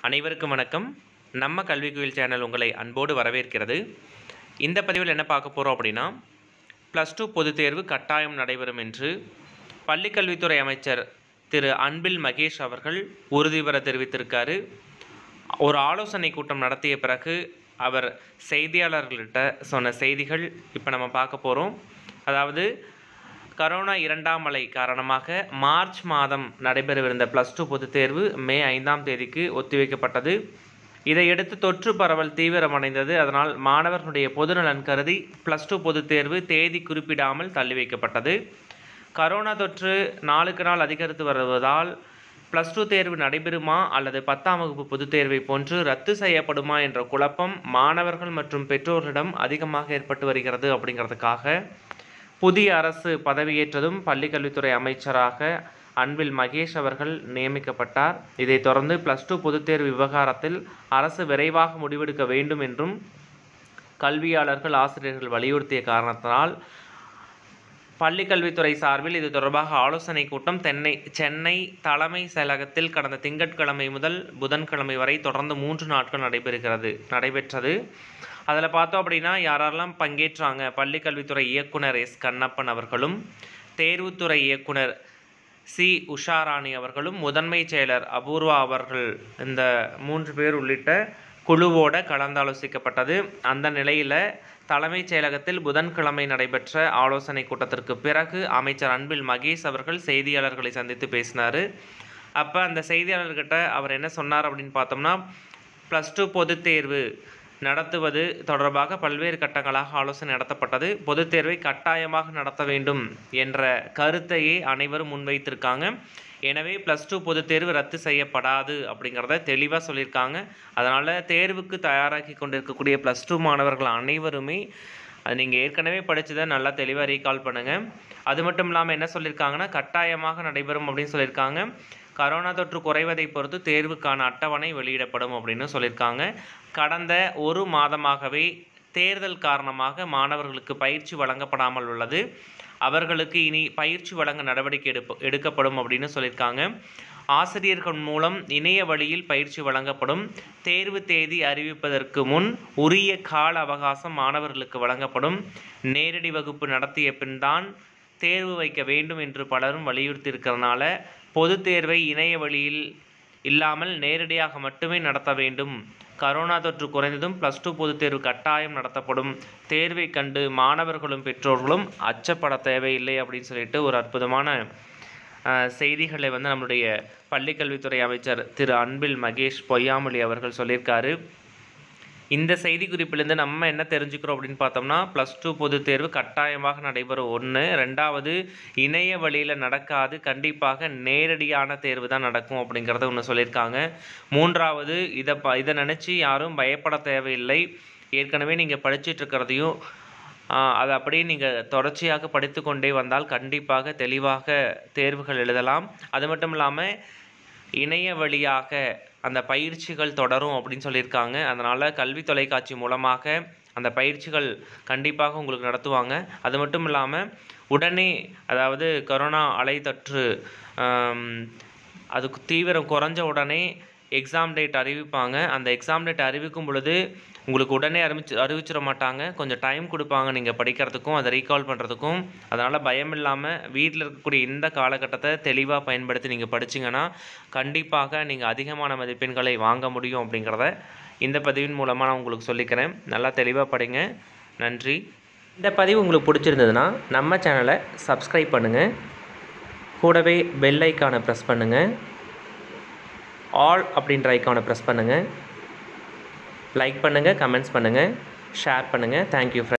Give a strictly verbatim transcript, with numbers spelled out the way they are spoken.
அனைவருக்கும் வணக்கம். நம்ம கல்விக்குயில் சேனல் உங்களை அன்போடு வரவேற்கிறது. இந்த பதிவில் என்ன பார்க்க போகிறோம் அப்படின்னா, ப்ளஸ் டூ பொதுத் தேர்வு கட்டாயம் நடைபெறும் என்று பள்ளிக்கல்வித்துறை அமைச்சர் திரு அன்பில் மகேஷ் அவர்கள் உறுதிபட தெரிவித்திருக்காரு. ஒரு ஆலோசனை கூட்டம் நடத்திய பிறகு அவர் செய்தியாளர்கள்கிட்ட சொன்ன செய்திகள் இப்போ நம்ம பார்க்க போகிறோம். அதாவது கரோனா இரண்டாம் அலை காரணமாக மார்ச் மாதம் நடைபெறவிருந்த ப்ளஸ் டூ பொதுத் தேர்வு மே ஐந்தாம் தேதிக்கு ஒத்திவைக்கப்பட்டது. இதையடுத்து தொற்று பரவல் தீவிரமடைந்தது. அதனால் மாணவர்களுடைய பொதுநலன் கருதி ப்ளஸ் டூ பொதுத் தேர்வு தேதி குறிப்பிடாமல் தள்ளி வைக்கப்பட்டது. கரோனா தொற்று நாளுக்கு நாள் அதிகரித்து வருவதால் ப்ளஸ் டூ தேர்வு நடைபெறுமா அல்லது பத்தாம் வகுப்பு பொதுத் தேர்வை போன்று ரத்து செய்யப்படுமா என்ற குழப்பம் மாணவர்கள் மற்றும் பெற்றோர்களிடம் அதிகமாக ஏற்பட்டு வருகிறது. அப்படிங்கிறதுக்காக புதிய அரசு பதவியேற்றதும் பள்ளிக்கல்வித்துறை அமைச்சராக அன்பில் மகேஷ் அவர்கள் நியமிக்கப்பட்டார். இதைத் தொடர்ந்து ப்ளஸ் டூ பொதுத் தேர்வு விவகாரத்தில் அரசு விரைவாக முடிவெடுக்க வேண்டும் என்றும் கல்வியாளர்கள் ஆசிரியர்கள் வலியுறுத்திய காரணத்தினால் பள்ளிக்கல்வித்துறை சார்பில் இது தொடர்பாக ஆலோசனை கூட்டம் தென்னை சென்னை தலைமை செயலகத்தில் கடந்த திங்கட்கிழமை முதல் புதன்கிழமை வரை தொடர்ந்து மூன்று நாட்கள் நடைபெறுகிறது நடைபெற்றது அதில் பார்த்தோம் அப்படின்னா யாரெல்லாம் பங்கேற்றாங்க, பள்ளிக்கல்வித்துறை இயக்குனர் எஸ் கண்ணப்பன் அவர்களும், தேர்வுத்துறை இயக்குனர் சி உஷாராணி அவர்களும், முதன்மை செயலர் அபூர்வா அவர்கள், இந்த மூன்று பேர் உள்ளிட்ட குழுவோடு கலந்தாலோசிக்கப்பட்டது. அந்த நிலையில் தலைமைச் செயலகத்தில் புதன்கிழமை நடைபெற்ற ஆலோசனை கூட்டத்திற்கு பிறகு அமைச்சர் அன்பில் மகேஷ் அவர்கள் செய்தியாளர்களை சந்தித்து பேசினார். அப்போ அந்த செய்தியாளர்கிட்ட அவர் என்ன சொன்னார் அப்படின்னு பார்த்தோம்னா, ப்ளஸ் டூ பொதுத் தேர்வு நடத்துவது தொடர்பாக பல்வேறு கட்டங்களாக ஆலோசனை நடத்தப்பட்டது. பொதுத் தேர்வை கட்டாயமாக நடத்த வேண்டும் என்ற கருத்தையே அனைவரும் முன்வைத்திருக்காங்க. எனவே ப்ளஸ் டூ பொதுத் தேர்வு ரத்து செய்யப்படாது அப்படிங்கிறத தெளிவாக சொல்லியிருக்காங்க. அதனால் தேர்வுக்கு தயாராகி கொண்டிருக்கக்கூடிய ப்ளஸ் டூ மாணவர்கள் அனைவருமே அது நீங்கள் ஏற்கனவே படித்ததை நல்லா தெளிவாக ரீகால் பண்ணுங்கள். அது மட்டும் இல்லாமல் என்ன சொல்லியிருக்காங்கன்னா, கட்டாயமாக நடைபெறும் அப்படின்னு சொல்லியிருக்காங்க. கரோனா தொற்று குறைவதை பொறுத்து தேர்வுக்கான அட்டவணை வெளியிடப்படும் அப்படின்னு சொல்லியிருக்காங்க. கடந்த ஒரு மாதமாகவே தேர்தல் காரணமாக மாணவர்களுக்கு பயிற்சி வழங்கப்படாமல் உள்ளது. அவர்களுக்கு இனி பயிற்சி வழங்க நடவடிக்கை எடுப்ப எடுக்கப்படும் அப்படின்னு சொல்லியிருக்காங்க. ஆசிரியர்கள் மூலம் இணைய வழியில் பயிற்சி வழங்கப்படும். தேர்வு தேதி அறிவிப்பதற்கு முன் உரிய கால அவகாசம் மாணவர்களுக்கு வழங்கப்படும். நேரடி வகுப்பு நடத்திய பின் தான் தேர்வு வைக்க வேண்டும் என்று பலரும் வலியுறுத்தியிருக்கிறதுனால பொது தேர்வை இணைய வழியில் இல்லாமல் நேரடியாக மட்டுமே நடத்த வேண்டும். கரோனா தொற்று குறைந்ததும் ப்ளஸ் டூ பொதுத் தேர்வு கட்டாயம் நடத்தப்படும். தேர்வை கண்டு மாணவர்களும் பெற்றோர்களும் அச்சப்பட தேவையில்லை அப்படின்னு சொல்லிட்டு ஒரு அற்புதமான செய்திகளை வந்து நம்முடைய பள்ளிக்கல்வித்துறை அமைச்சர் திரு அன்பில் மகேஷ் பொய்யாமொழி அவர்கள் சொல்லியிருக்காரு. இந்த செய்தி குறிப்பிலிருந்து நம்ம என்ன தெரிஞ்சுக்கிறோம் அப்படின்னு பார்த்தோம்னா, ப்ளஸ் டூ பொதுத் தேர்வு கட்டாயமாக நடைபெறும் ஒன்று. ரெண்டாவது, இணைய வழியில் நடக்காது, கண்டிப்பாக நேரடியான தேர்வு தான் நடக்கும் அப்படிங்கிறத ஒன்று சொல்லியிருக்காங்க. மூன்றாவது, இதை ப இதை நினச்சி யாரும் பயப்பட தேவையில்லை. ஏற்கனவே நீங்கள் படிச்சுட்ருக்கிறதையும் அதை அப்படியே நீங்கள் தொடர்ச்சியாக படித்து கொண்டே வந்தால் கண்டிப்பாக தெளிவாக தேர்வுகள் எழுதலாம். அது மட்டும் இல்லாமல் இணைய வழியாக அந்த பயிற்சிகள் தொடரும் அப்படின்னு சொல்லியிருக்காங்க. அதனால் கல்வி தொலைக்காட்சி மூலமாக அந்த பயிற்சிகள் கண்டிப்பாக உங்களுக்கு நடத்துவாங்க. அது மட்டும் இல்லாமல் உடனே, அதாவது கரோனா அலை தொற்று அதுக்கு தீவிரம் குறைஞ்ச உடனே எக்ஸாம் டேட் அறிவிப்பாங்க. அந்த எக்ஸாம் டேட் அறிவிக்கும் பொழுது உங்களுக்கு உடனே அறிவிச்சு அறிவிச்சிட மாட்டாங்க. கொஞ்சம் டைம் கொடுப்பாங்க நீங்கள் படிக்கிறதுக்கும் அதை ரீகால் பண்ணுறதுக்கும். அதனால் பயம் இல்லாமல் வீட்டில் இருக்கக்கூடிய இந்த காலகட்டத்தை தெளிவாக பயன்படுத்தி நீங்கள் படிச்சிங்கன்னா கண்டிப்பாக நீங்கள் அதிகமான மதிப்பெண்களை வாங்க முடியும் அப்படிங்கிறத இந்த பதிவின் மூலமாக நான் உங்களுக்கு சொல்லிக்கிறேன். நல்லா தெளிவாக படிங்க. நன்றி. இந்த பதிவு உங்களுக்கு பிடிச்சிருந்ததுன்னா நம்ம சேனலை சப்ஸ்கிரைப் பண்ணுங்கள். கூடவே பெல் ஐக்கானை ப்ரெஸ் பண்ணுங்கள். ஆல் அப்படின்ற ஐக்கானை ப்ரெஸ் பண்ணுங்கள். லைக் பண்ணுங்கள், கமெண்ட்ஸ் பண்ணுங்கள், ஷேர் பண்ணுங்கள். Thank you friends.